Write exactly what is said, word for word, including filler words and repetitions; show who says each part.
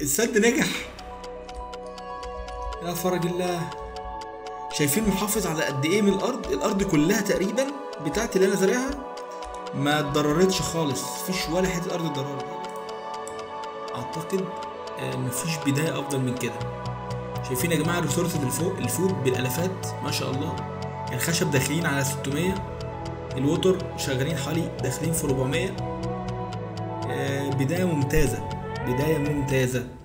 Speaker 1: السد نجح يا فرج الله. شايفين محافظ على قد ايه من الارض؟ الارض كلها تقريبا بتاعتي اللي انا زارعها ما اتضررتش خالص، مفيش ولا حته ارض اتضررت. اعتقد مفيش بدايه افضل من كده. شايفين يا جماعه الريسورسز اللي فوق الفود بالالافات ما شاء الله. الخشب داخلين على ستمية، الوتر شغالين حوالي داخلين في أربعمية. بدايه ممتازه، بدايه ممتازه.